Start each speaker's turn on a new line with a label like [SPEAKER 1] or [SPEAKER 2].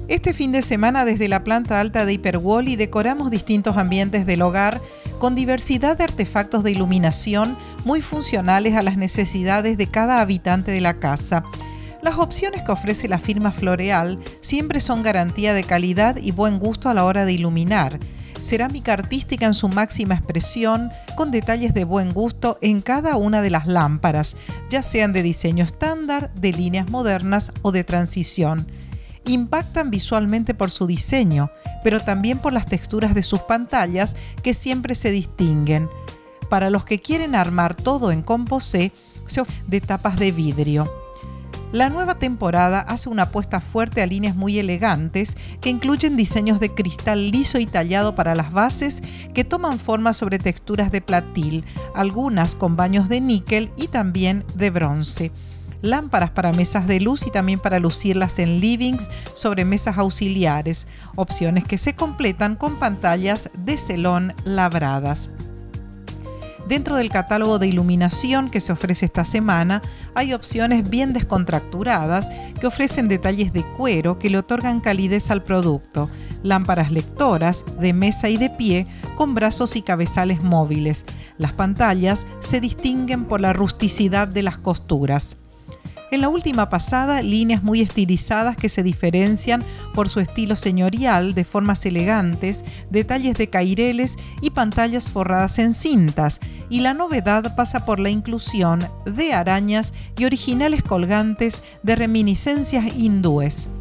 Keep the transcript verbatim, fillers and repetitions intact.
[SPEAKER 1] Este fin de semana desde la planta alta de Hiperwall decoramos distintos ambientes del hogar con diversidad de artefactos de iluminación muy funcionales a las necesidades de cada habitante de la casa. Las opciones que ofrece la firma Floreal siempre son garantía de calidad y buen gusto a la hora de iluminar. Cerámica artística en su máxima expresión, con detalles de buen gusto en cada una de las lámparas, ya sean de diseño estándar, de líneas modernas o de transición. Impactan visualmente por su diseño, pero también por las texturas de sus pantallas que siempre se distinguen. Para los que quieren armar todo en composé, se ofrece de tapas de vidrio. La nueva temporada hace una apuesta fuerte a líneas muy elegantes que incluyen diseños de cristal liso y tallado para las bases que toman forma sobre texturas de platil, algunas con baños de níquel y también de bronce. Lámparas para mesas de luz y también para lucirlas en livings sobre mesas auxiliares, opciones que se completan con pantallas de celón labradas. Dentro del catálogo de iluminación que se ofrece esta semana, hay opciones bien descontracturadas que ofrecen detalles de cuero que le otorgan calidez al producto, lámparas lectoras de mesa y de pie con brazos y cabezales móviles. Las pantallas se distinguen por la rusticidad de las costuras. En la última pasada, líneas muy estilizadas que se diferencian por su estilo señorial, de formas elegantes, detalles de caireles y pantallas forradas en cintas. Y la novedad pasa por la inclusión de arañas y originales colgantes de reminiscencias hindúes.